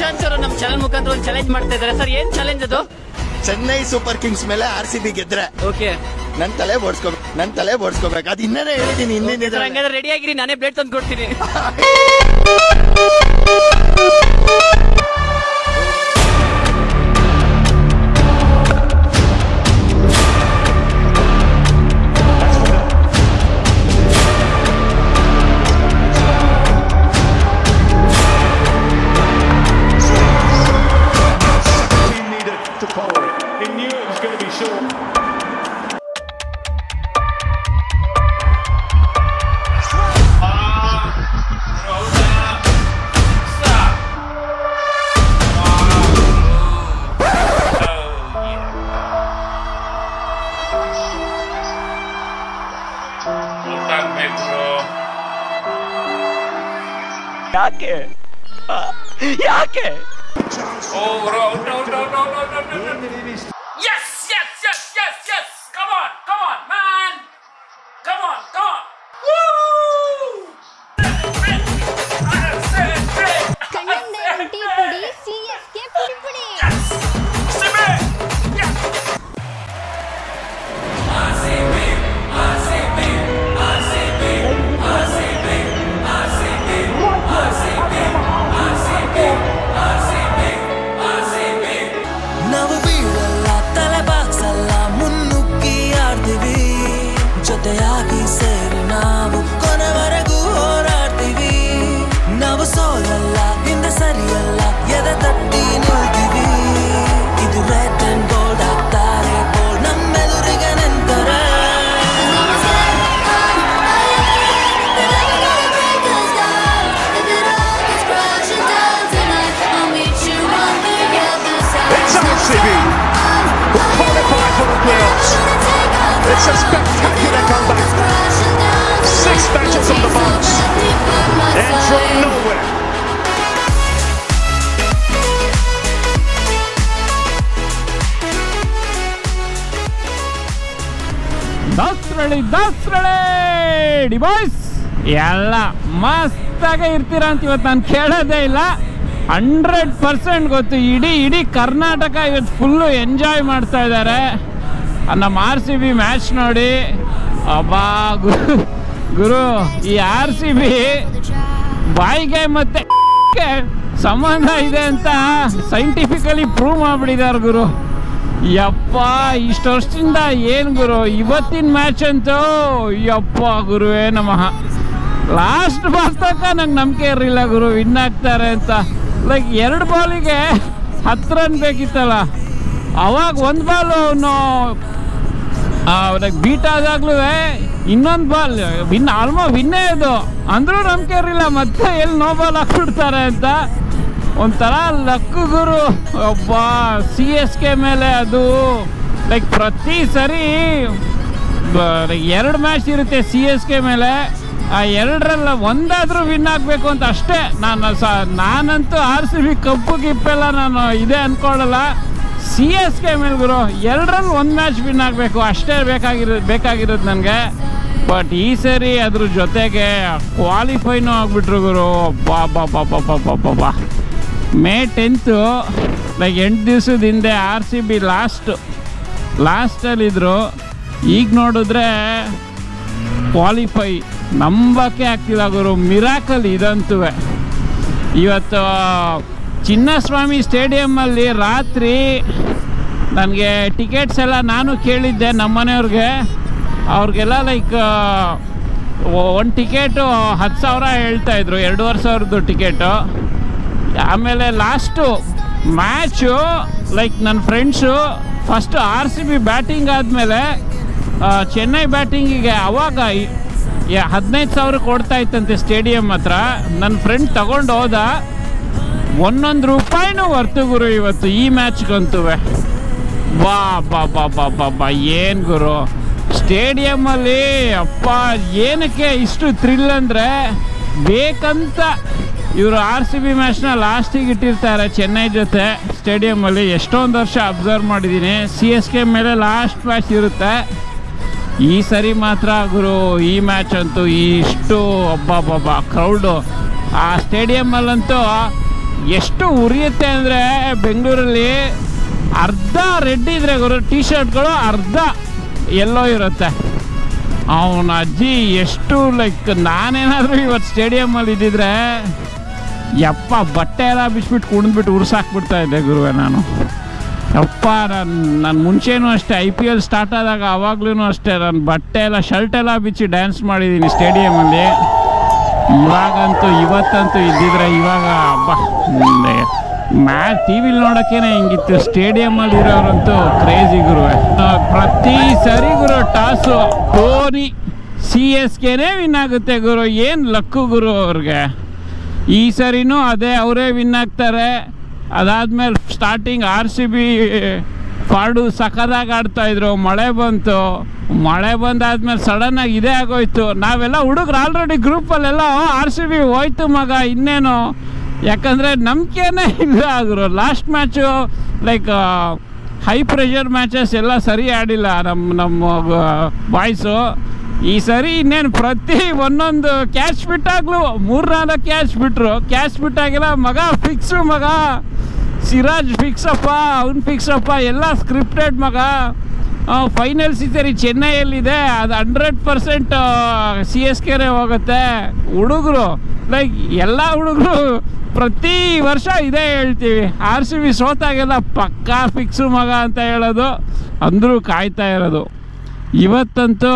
ಪ್ರಶಾಂತ್ ಅವರು ನಮ್ಮ ಚಾನೆಲ್ ಮುಖಾಂತರ ಒಂದು ಚಾಲೆಂಜ್ ಮಾಡ್ತಾ ಇದ್ದಾರೆ ಸರ್. ಏನ್ ಚಾಲೆಂಜ್ ಅದು? ಚೆನ್ನೈ ಸೂಪರ್ ಕಿಂಗ್ಸ್ ಮೇಲೆ RCB ಗೆದ್ರೆ ಓಕೆ ನನ್ ತಲೆ ಬೋಡ್ಸ್ಕೋಬೇಕು. ಅದು ಇನ್ನೇ ಹೇಳಿದೀನಿ. ಹಂಗಾದ್ರೆ ರೆಡಿ ಆಗಿರಿ, ನಾನೇ ಬ್ಲೇಡ್ ತಂದು ಕೊಡ್ತೀನಿ. ಯಾಕೆ It's a spectacular comeback. 6 matches on the bounce. And from nowhere. Dasarahalli boys ಎಲ್ಲ ಮಸ್ತಾಗೆ ಇರ್ತೀರ ಅಂತ ಇವತ್ತು ನಾನು ಕೇಳೋದೇ ಇಲ್ಲ. 100% ಗೊತ್ತು. ಇಡೀ ಕರ್ನಾಟಕ ಇವತ್ತು ಫುಲ್ಲು ಎಂಜಾಯ್ ಮಾಡ್ತಾ ಇದ್ದಾರೆ ನಮ್ಮ RCB ಮ್ಯಾಚ್ ನೋಡಿ. ಅಬ್ಬಾ ಗುರು, ಈ RCB ಬಾಯಿಗೆ ಮತ್ತೆ ಸಂಬಂಧ ಇದೆ ಅಂತ ಸೈಂಟಿಫಿಕಲಿ ಪ್ರೂವ್ ಮಾಡಿಬಿಟ್ಟಿದ್ದಾರೆ ಗುರು. ಯಪ್ಪ, ಇಷ್ಟು ವರ್ಷದಿಂದ ಏನು ಗುರು, ಇವತ್ತಿನ ಮ್ಯಾಚ್ ಅಂತೂ ಯಪ್ಪ ಗುರುವೇ ನಮಃ. ಲಾಸ್ಟ್ ಬಾಲ್ ತನಕ ನಂಗೆ ನಂಬಿಕೆ ಇರಲಿಲ್ಲ ಗುರು ವಿನ್ ಆಗ್ತಾರೆ ಅಂತ. ಲೈಕ್ 2 ಬಾಲಿಗೆ 10 ರನ್ ಬೇಕಿತ್ತಲ್ಲ, ಅವಾಗ 1 ಬಾಲು ಅವನು ಲೈಕ್ ಬೀಟ್ ಆದಾಗ್ಲೂ ಇನ್ನೊಂದು ಬಾಲ್ ಆಲ್ಮೋಸ್ಟ್ ವಿನ್ನೇ ಇದು ಅಂದ್ರೂ ನಂಬಿಕೆ ಇರಲಿಲ್ಲ ಮತ್ತೆ ಎಲ್ಲಿ ನೋ ಬಾಲ್ ಹಾಕ್ಬಿಡ್ತಾರೆ ಅಂತ. ಒಂಥರ ಲಕ್ಕು ಗುರು. ಒಬ್ಬ CSK ಮೇಲೆ ಅದು ಲೈಕ್ ಪ್ರತಿ ಸರಿ 2 ಮ್ಯಾಚ್ ಇರುತ್ತೆ CSK ಮೇಲೆ, ಆ 2ರಲ್ಲಿ ಒಂದಾದರೂ ವಿನ್ ಆಗಬೇಕು ಅಂತ ಅಷ್ಟೇ. ನಾನಂತೂ RCB ಕಪ್ಪು ಗಿಪ್ಪೆಲ್ಲ ನಾನು ಇದೆ ಅಂದ್ಕೊಳ್ಳಲ್ಲ. CSK ಮೇಲೆ ಗುರು 2ರಲ್ಲಿ 1 ಮ್ಯಾಚ್ ವಿನ್ ಆಗಬೇಕು ಅಷ್ಟೇ ಬೇಕಾಗಿರೋದು ನನಗೆ. ಬಟ್ ಈ ಸರಿ ಅದ್ರ ಜೊತೆಗೆ ಕ್ವಾಲಿಫೈನೂ ಆಗಿಬಿಟ್ರು ಗುರು. ಬಾ May 10th ಲೈಕ್ 8 ದಿವಸದ ಹಿಂದೆ RCB ಲಾಸ್ಟಲ್ಲಿದ್ದರು. ಈಗ ನೋಡಿದ್ರೆ ಕ್ವಾಲಿಫೈ ನಂಬಕ್ಕೆ ಆಗ್ತಿಲ್ಲ ಗುರು. ಮಿರಾಕಲ್ ಇದಂತೂ. ಇವತ್ತು ಚಿನ್ನಸ್ವಾಮಿ ಸ್ಟೇಡಿಯಮ್ಮಲ್ಲಿ ರಾತ್ರಿ ನನಗೆ ಟಿಕೆಟ್ಸ್ ಎಲ್ಲ ನಾನು ಕೇಳಿದ್ದೆ ನಮ್ಮ ಮನೆಯವ್ರಿಗೆ. ಅವ್ರಿಗೆಲ್ಲ ಲೈಕ್ 1 ಟಿಕೆಟು 10,000 ಹೇಳ್ತಾಯಿದ್ರು, 2,500 ಟಿಕೆಟು. ಆಮೇಲೆ ಲಾಸ್ಟು ಮ್ಯಾಚು ಲೈಕ್ ನನ್ನ ಫ್ರೆಂಡ್ಸು ಫಸ್ಟು RCB ಬ್ಯಾಟಿಂಗ್ ಆದಮೇಲೆ ಚೆನ್ನೈ ಬ್ಯಾಟಿಂಗಿಗೆ ಅವಾಗ 15,000 ಕೊಡ್ತಾ ಇತ್ತಂತೆ ಸ್ಟೇಡಿಯಂ ಹತ್ರ. ನನ್ನ ಫ್ರೆಂಡ್ ತಗೊಂಡು ಹೋದ. 1 ರೂಪಾಯಿನೂ ವರ್ತು ಗುರು ಇವತ್ತು ಈ ಮ್ಯಾಚ್ಗಂತೂ. ಬಾ ಏನು ಗುರು ಸ್ಟೇಡಿಯಮ್ಮಲ್ಲಿ. ಅಪ್ಪ ಏನಕ್ಕೆ ಇಷ್ಟು ಥ್ರಿಲ್ ಅಂದರೆ ಬೇಕಂತ ಇವರು RCB ಮ್ಯಾಚ್ನ ಲಾಸ್ಟಿಗೆ ಇಟ್ಟಿರ್ತಾರೆ ಚೆನ್ನೈ ಜೊತೆ ಸ್ಟೇಡಿಯಮ್ಮಲ್ಲಿ. ಎಷ್ಟೊಂದು ವರ್ಷ ಅಬ್ಸರ್ವ್ ಮಾಡಿದ್ದೀನಿ. CSK ಮೇಲೆ ಲಾಸ್ಟ್ ಮ್ಯಾಚ್ ಇರುತ್ತೆ. ಈ ಸರಿ ಮಾತ್ರ ಗುರು ಈ ಮ್ಯಾಚ್ ಅಂತೂ ಇಷ್ಟು ಕ್ರೌಡು ಆ ಸ್ಟೇಡಿಯಮ್ಮಲ್ಲಂತೂ ಎಷ್ಟು ಉರಿಯುತ್ತೆ ಅಂದರೆ ಬೆಂಗಳೂರಲ್ಲಿ ಅರ್ಧ ರೆಡ್ ಇದ್ರೆ ಗುರು ಟೀ ಶರ್ಟ್ಗಳು ಅರ್ಧ ಎಲ್ಲೋ ಇರುತ್ತೆ. ಅವನ ಅಜ್ಜಿ ಎಷ್ಟು ಲೈಕ್ ನಾನೇನಾದರೂ ಇವತ್ತು ಸ್ಟೇಡಿಯಮ್ಮಲ್ಲಿ ಇದ್ದಿದ್ರೆ ಯಪ್ಪ ಬಟ್ಟೆ ಎಲ್ಲ ಬಿಚ್ಬಿಟ್ಟು ಕುಣಿದ್ಬಿಟ್ಟು ಉರ್ಸಾಕ್ಬಿಡ್ತಾ ಇದ್ದೆ ಗುರುವೆ ನಾನು. ಯಪ್ಪ ನಾನು ಮುಂಚೆನೂ ಅಷ್ಟೇ IPL ಸ್ಟಾರ್ಟ್ ಆದಾಗ ಆವಾಗ್ಲೂ ಅಷ್ಟೇ ನಾನು ಬಟ್ಟೆ ಎಲ್ಲ ಶರ್ಟ್ ಎಲ್ಲ ಬಿಚ್ಚಿ ಡ್ಯಾನ್ಸ್ ಮಾಡಿದ್ದೀನಿ ಸ್ಟೇಡಿಯಮಲ್ಲಿ. ಇವಾಗಂತೂ ಇವತ್ತಂತೂ ಇದ್ದಿದ್ರೆ ಇವಾಗ ಮ್ಯಾಚ್ ಟಿ ವಿಲಿ ನೋಡೋಕ್ಕೇನೆ ಹಿಂಗಿತ್ತು, ಸ್ಟೇಡಿಯಮಲ್ಲಿ ಇರೋರಂತೂ ಕ್ರೇಜಿ ಗುರುವೆ. ಪ್ರತಿ ಸರಿ ಗುರು ಟಾಸು ಧೋನಿ CSKನೇ ವಿನ್ ಆಗುತ್ತೆ ಗುರು. ಏನು ಲಕ್ಕು ಗುರು ಅವ್ರಿಗೆ. ಈ ಸರಿನೂ ಅದೇ ಅವರೇ ವಿನ್ ಆಗ್ತಾರೆ. ಅದಾದಮೇಲೆ ಸ್ಟಾರ್ಟಿಂಗ್ RCB ಫಾರ್ಡು ಸಖತ್ತಾಗಿ ಆಡ್ತಾಯಿದ್ರು. ಮಳೆ ಬಂದಾದ್ಮೇಲೆ ಸಡನ್ನಾಗಿ ಇದೇ ಆಗೋಯ್ತು. ನಾವೆಲ್ಲ ಹುಡುಗರು ಆಲ್ರೆಡಿ ಗ್ರೂಪಲ್ಲೆಲ್ಲ RCB ಹೋಯ್ತು ಮಗ ಇನ್ನೇನು, ಯಾಕಂದರೆ ನಂಬಿಕೆನೇ ಇಲ್ಲ ಆದರು. Last match like high pressure matches ಎಲ್ಲ ಸರಿ ಆಡಿಲ್ಲ ನಮ್ಮ ಬಾಯ್ಸು. ಈ ಸರಿ ಇನ್ನೇನು ಪ್ರತಿ ಒಂದೊಂದು ಕ್ಯಾಚ್ ಬಿಟ್ಟಾಗ್ಲೂ 3-4 ಕ್ಯಾಚ್ ಬಿಟ್ಟರು. ಕ್ಯಾಚ್ ಬಿಟ್ಟಾಗೆಲ್ಲ ಮಗ ಫಿಕ್ಸು ಮಗ, ಸಿರಾಜ್ ಫಿಕ್ಸಪ್ಪ, ಅವ್ನು ಫಿಕ್ಸಪ್ಪ, ಎಲ್ಲ ಸ್ಕ್ರಿಪ್ಟೆಡ್ ಮಗ. ಫೈನಲ್ಸ್ ಈ ಸರಿ ಚೆನ್ನೈಯಲ್ಲಿದೆ, ಅದು 100% CSKನೇ ಹೋಗುತ್ತೆ. ಹುಡುಗರು ಲೈಕ್ ಎಲ್ಲ ಹುಡುಗರು ಪ್ರತಿ ವರ್ಷ ಇದೇ ಹೇಳ್ತೀವಿ, RCB ಸೋತಾಗೆಲ್ಲ ಪಕ್ಕಾ ಫಿಕ್ಸು ಮಗ ಅಂತ ಹೇಳೋದು, ಅಂದರೂ ಕಾಯ್ತಾ ಇರೋದು. ಇವತ್ತಂತೂ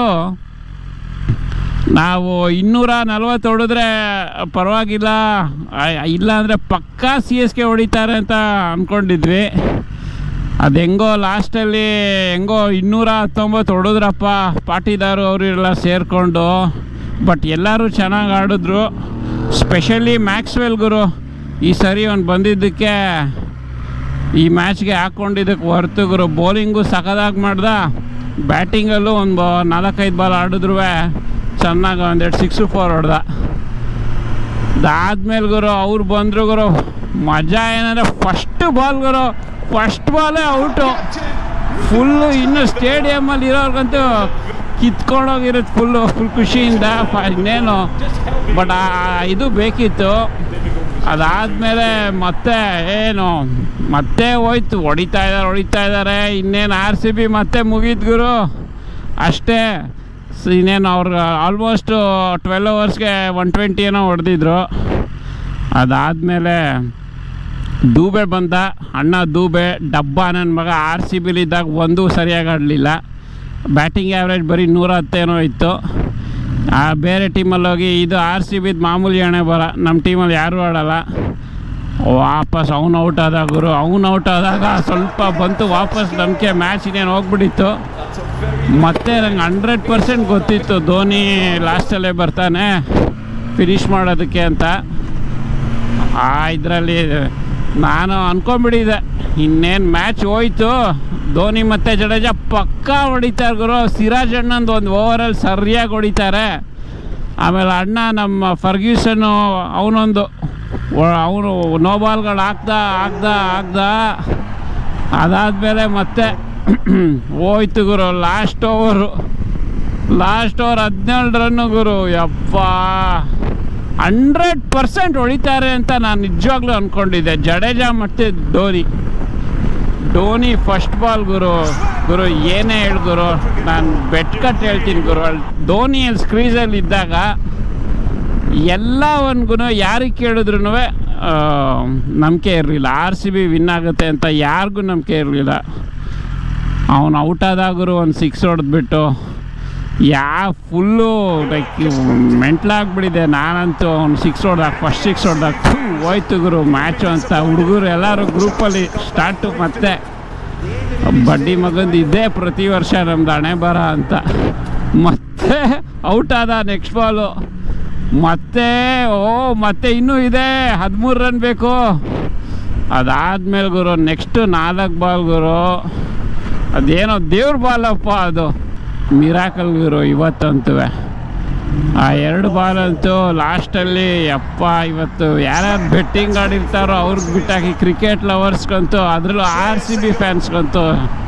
ನಾವು 240 ಹೊಡೆದ್ರೆ ಪರವಾಗಿಲ್ಲ, ಇಲ್ಲ ಅಂದರೆ ಪಕ್ಕಾ CSK ಹೊಡಿತಾರೆ ಅಂತ ಅಂದ್ಕೊಂಡಿದ್ವಿ. ಅದು ಹೆಂಗೋ ಲಾಸ್ಟಲ್ಲಿ ಹೆಂಗೋ 219 ಹೊಡೆದ್ರಪ್ಪ ಪಾಟಿದಾರು ಅವರೆಲ್ಲ ಸೇರಿಕೊಂಡು. ಬಟ್ ಎಲ್ಲರೂ ಚೆನ್ನಾಗಿ ಆಡಿದ್ರು, ಸ್ಪೆಷಲಿ ಮ್ಯಾಕ್ಸ್ವೆಲ್ ಗುರು. ಈ ಸರಿ ಅವ್ನು ಬಂದಿದ್ದಕ್ಕೆ ಈ ಮ್ಯಾಚ್ಗೆ ಹಾಕ್ಕೊಂಡಿದ್ದಕ್ಕೆ ಹೊರ್ತು ಗುರು. ಬೌಲಿಂಗು ಸಖತ್ತಾಗಿ ಮಾಡ್ದ, ಬ್ಯಾಟಿಂಗಲ್ಲೂ ಒಂದು 4-5 ಬಾಲ್ ಆಡಿದ್ರು ಚೆನ್ನಾಗಿ 1-2 6-4 ಹೊಡೆದ. ಅದಾದ್ಮೇಲೆ ಗುರು ಅವ್ರು ಬಂದರು ಗುರು. ಮಜಾ ಏನಂದರೆ ಫಸ್ಟ್ ಬಾಲೇ ಔಟು. ಫುಲ್ಲು ಇನ್ನು ಸ್ಟೇಡಿಯಮಲ್ಲಿ ಇರೋರ್ಗಂತೂ ಕಿತ್ಕೊಂಡೋಗಿರುತ್ತೆ ಫುಲ್ ಖುಷಿಯಿಂದ. ಇನ್ನೇನು ಬಟ್ ಇದು ಬೇಕಿತ್ತು. ಅದಾದಮೇಲೆ ಮತ್ತೆ ಹೋಯ್ತು, ಹೊಡಿತಾ ಇದ್ದಾರೆ. ಇನ್ನೇನು RCB ಮತ್ತೆ ಮುಗೀತು ಗುರು, ಅಷ್ಟೇ. ಇನ್ನೇನು ಅವ್ರಿಗೆ ಆಲ್ಮೋಸ್ಟ್ 12 ಓವರ್ಸ್ಗೆ 120 ಏನೋ ಹೊಡೆದಿದ್ರು. ಅದಾದಮೇಲೆ ದೂಬೆ ಬಂದ, ಅಣ್ಣ ದೂಬೆ ಡಬ್ಬ ನನ್ನ ಮಗ. RCBಲಿದ್ದಾಗ ಒಂದೂ ಸರಿಯಾಗಿ ಆಡಲಿಲ್ಲ. ಬ್ಯಾಟಿಂಗ್ ಆ್ಯಾವ್ರೇಜ್ ಬರೀ 110 ಏನೋ ಇತ್ತು. ಬೇರೆ ಟೀಮಲ್ಲಿ ಹೋಗಿ ಇದು RCBದು ಮಾಮೂಲಿ ಹಣೆ ಬರ, ನಮ್ಮ ಟೀಮಲ್ಲಿ ಯಾರೂ ಆಡಲ್ಲ. ವಾಪಸ್ ಅವ್ನು ಔಟ್ ಆದ ಗುರು. ಔಟ್ ಆದಾಗ ಸ್ವಲ್ಪ ಬಂತು ವಾಪಸ್ ನಂಬಿಕೆ, ಮ್ಯಾಚ್ ಇನ್ನೇನು ಹೋಗ್ಬಿಟ್ಟಿತ್ತು. ಮತ್ತೆ ನಂಗೆ 100% ಗೊತ್ತಿತ್ತು ಧೋನಿ ಲಾಸ್ಟಲ್ಲೇ ಬರ್ತಾನೆ ಫಿನಿಷ್ ಮಾಡೋದಕ್ಕೆ ಅಂತ. ಇದರಲ್ಲಿ ನಾನು ಅಂದ್ಕೊಂಬಿಟ್ಟಿದ್ದೆ ಇನ್ನೇನು ಮ್ಯಾಚ್ ಹೋಯ್ತು, ಧೋನಿ ಮತ್ತು ಜಡೇಜಾ ಪಕ್ಕಾ ಹೊಡಿತಾರೆ ಗುರು. ಸಿರಾಜ್ ಅಣ್ಣಂದು ಒಂದು ಓವರಲ್ಲಿ ಸರಿಯಾಗಿ ಹೊಡಿತಾರೆ. ಆಮೇಲೆ ಅಣ್ಣ ನಮ್ಮ ಫರ್ಗ್ಯೂಸನ್ನು ಅವನು ನೋ ಬಾಲ್ಗಳು ಹಾಕ್ದ. ಅದಾದಮೇಲೆ ಮತ್ತೆ ಹೋಯ್ತು ಗುರು. ಲಾಸ್ಟ್ ಓವರ್ 17 ರನ್ನು ಗುರು. ಯಪ್ಪ 100% ಹೊಡಿತಾರೆ ಅಂತ ನಾನು ನಿಜವಾಗ್ಲೂ ಅಂದ್ಕೊಂಡಿದ್ದೆ. ಜಡೇಜಾ ಮತ್ತು ಧೋನಿ ಫಸ್ಟ್ ಬಾಲ್ ಗುರು. ಏನೇ ಹೇಳಿ ಗುರು, ನಾನು ಬೆಟ್ ಕಟ್ ಹೇಳ್ತೀನಿ ಗುರು. ಧೋನಿಯಲ್ಲಿ ಸ್ಕ್ರೀಸಲ್ಲಿ ಇದ್ದಾಗ ಎಲ್ಲವನ್ಗೂ ಯಾರಿಗೆ ಕೇಳಿದ್ರು ನಂಬಿಕೆ ಇರಲಿಲ್ಲ. RCB ವಿನ್ ಆಗುತ್ತೆ ಅಂತ ಯಾರಿಗೂ ನಂಬಿಕೆ ಇರಲಿಲ್ಲ. ಅವನು ಔಟ್ ಆದಾಗರು ಒಂದು 6 ಹೊಡೆದ್ಬಿಟ್ಟು ಫುಲ್ಲು ಲೈಕ್ ಮೆಂಟ್ಲಾಗ್ಬಿಟ್ಟಿದೆ. ನಾನಂತೂ ಅವ್ನು 6 ಹೊಡೆದಾಗ ಫಸ್ಟ್ 6 ಹೊಡೆದಾಗ ಹೋಯ್ತು ಗುರು ಮ್ಯಾಚು ಅಂತ. ಹುಡುಗರು ಎಲ್ಲರೂ ಗ್ರೂಪಲ್ಲಿ ಸ್ಟಾರ್ಟು. ಮತ್ತೆ ಬಡ್ಡಿ ಮಗಂದು ಇದ್ದೇ ಪ್ರತಿ ವರ್ಷ ನಮ್ದು ಹಣೆ ಬರ ಅಂತ. ಮತ್ತೆ ಔಟ್ ಆದ ನೆಕ್ಸ್ಟ್ ಬಾಲು. ಮತ್ತೆ ಇನ್ನೂ ಇದೆ 13 ರನ್ ಬೇಕು. ಅದಾದಮೇಲೆ ಗುರು ನೆಕ್ಸ್ಟು 4 ಬಾಲ್ ಗುರು. ಅದೇನೋ ದೇವ್ರ ಬಾಲಪ್ಪ, ಅದು ಮಿರಾಕಲ್ ಗುರು ಇವತ್ತಂತೂ. ಆ 2 ಬಾಲಂತೂ ಲಾಸ್ಟಲ್ಲಿ ಯಪ್ಪ. ಇವತ್ತು ಯಾರ್ಯಾರು ಬೆಟ್ಟಿಂಗ್ ಆಡಿರ್ತಾರೋ ಅವ್ರಿಗೆ ಬಿಟ್ಟಾಕಿ ಕ್ರಿಕೆಟ್ ಲವರ್ಸ್ಗಂತೂ, ಅದರಲ್ಲೂ RCB ಫ್ಯಾನ್ಸ್ಗಂತೂ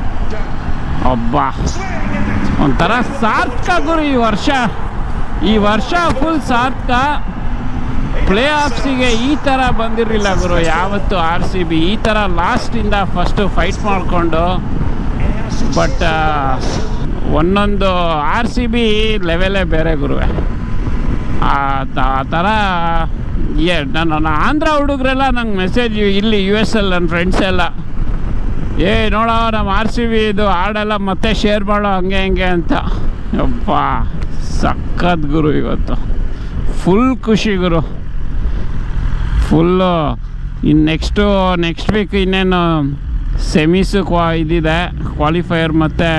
ಒಂಥರ ಸಾರ್ಥಕ ಗುರು ಈ ವರ್ಷ ಫುಲ್ ಸಾರ್ಥಕ. ಪ್ಲೇ ಆಫ್ಸಿಗೆ ಈ ಥರ ಬಂದಿರಲಿಲ್ಲ ಗುರು ಯಾವತ್ತು RCB ಈ ಥರ ಲಾಸ್ಟಿಂದ ಫಸ್ಟು ಫೈಟ್ ಮಾಡಿಕೊಂಡು. ಬಟ್ ಒಂದೊಂದು RCB ಲೆವೆಲೇ ಬೇರೆ ಗುರುವೆ. ಆ ಥರ ನನ್ನ ಆಂಧ್ರ ಹುಡುಗರೆಲ್ಲ ನಂಗೆ ಮೆಸೇಜ್ ಇಲ್ಲಿ US ಅಲ್ಲಿ ನನ್ನ ಫ್ರೆಂಡ್ಸ್ ಎಲ್ಲ ನೋಡೋ ನಮ್ಮ RCB ಇದು ಹಾಡೆಲ್ಲ ಮತ್ತೆ ಶೇರ್ ಮಾಡೋ ಹಂಗೆ ಹಿಂಗೆ ಅಂತ. ಯಪ್ಪ ಸಖತ್ ಗುರು, ಇವತ್ತು ಫುಲ್ ಖುಷಿ ಗುರು, ಫುಲ್ಲು. ಇನ್ನು ನೆಕ್ಸ್ಟ್ ವೀಕ್ ಇನ್ನೇನು ಸೆಮೀಸು ಇದಿದೆ, ಕ್ವಾಲಿಫೈಯರ್ ಮತ್ತು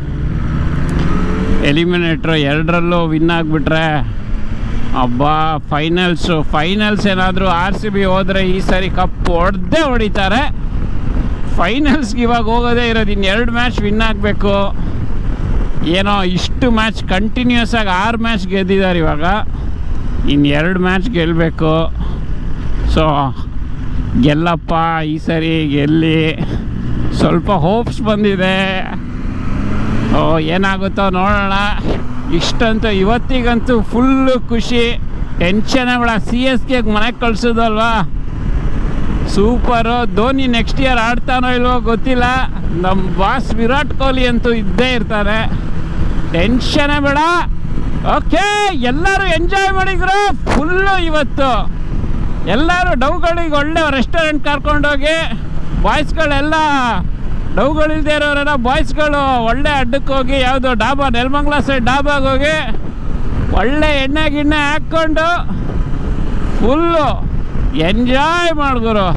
ಎಲಿಮಿನೇಟ್ರು ಎರಡರಲ್ಲೂ ವಿನ್ ಆಗಿಬಿಟ್ರೆ ಅಬ್ಬಾ ಫೈನಲ್ಸ್ ಏನಾದರೂ RCB ಹೋದರೆ ಈ ಸರಿ ಕಪ್ ಹೊಡಿತಾರೆ. ಫೈನಲ್ಸ್ಗೆ ಇವಾಗ ಹೋಗೋದೇ ಇರೋದು, ಇನ್ನು 2 ಮ್ಯಾಚ್ ವಿನ್ ಆಗಬೇಕು. ಏನೋ ಇಷ್ಟು ಮ್ಯಾಚ್ ಕಂಟಿನ್ಯೂಸ್ ಆಗಿ 6 ಮ್ಯಾಚ್ ಗೆದ್ದಿದ್ದಾರೆ, ಇವಾಗ ಇನ್ನು 2 ಮ್ಯಾಚ್ ಗೆಲ್ಲಬೇಕು. ಸೊ ಗೆಲ್ಲಪ್ಪ ಈ ಸರಿ, ಗೆಲ್ಲಿ. ಸ್ವಲ್ಪ ಹೋಪ್ಸ್ ಬಂದಿದೆ, ಏನಾಗುತ್ತೋ ನೋಡೋಣ. ಇಷ್ಟಂತೂ ಇವತ್ತಿಗಂತೂ ಫುಲ್ಲು ಖುಷಿ, ಟೆನ್ಷನ್ ಬೇಡ. CSK ಮನೆಗೆ ಕಳಿಸೋದಲ್ವಾ, ಸೂಪರು. ಧೋನಿ ನೆಕ್ಸ್ಟ್ ಇಯರ್ ಆಡ್ತಾನೋ ಇಲ್ವೋ ಗೊತ್ತಿಲ್ಲ. ನಮ್ಮ ಬಾಸ್ ವಿರಾಟ್ ಕೊಹ್ಲಿ ಅಂತೂ ಇದ್ದೇ ಇರ್ತಾರೆ, ಟೆನ್ಷನೇ ಬೇಡ. ಓಕೆ, ಎಲ್ಲರೂ ಎಂಜಾಯ್ ಮಾಡಿದ್ರು ಫುಲ್ಲು. ಇವತ್ತು ಎಲ್ಲರೂ ಡೌಗಳಿಗೆ ಒಳ್ಳೆ ರೆಸ್ಟೋರೆಂಟ್ ಕರ್ಕೊಂಡೋಗಿ, ಬಾಯ್ಸ್ಗಳೆಲ್ಲ ಡೌಗಳಿಲ್ದೇ ಇರೋರೆಲ್ಲ ಬಾಯ್ಸ್ಗಳು ಒಳ್ಳೆ ಅಡ್ಡಕ್ಕೆ ಹೋಗಿ, ಯಾವುದೋ ಡಾಬಾ ನೆಲಮಂಗಲ ಸೈಡ್ ಡಾಬಾಗೆ ಹೋಗಿ ಒಳ್ಳೆ ಎಣ್ಣೆ ಗಿಣ್ಣೆ ಹಾಕ್ಕೊಂಡು ಫುಲ್ಲು ಎಂಜಾಯ್ ಮಾಡಿದ್ರು.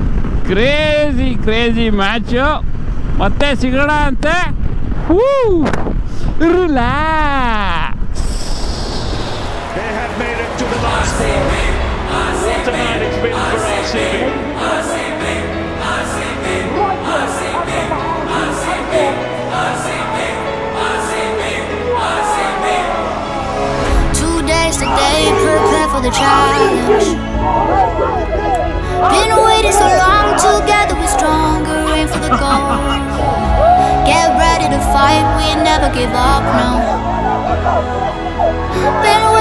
Crazy match. ಮತ್ತೆ ಸಿಗೋಣ ಅಂತೆ. Relax. They have made it to the last ball. What a night it's been for RCB. 2 days today, prepare for the challenge. Been waiting so long, together we're stronger, aim for the goal. Get ready to fight, we never give up, no. Been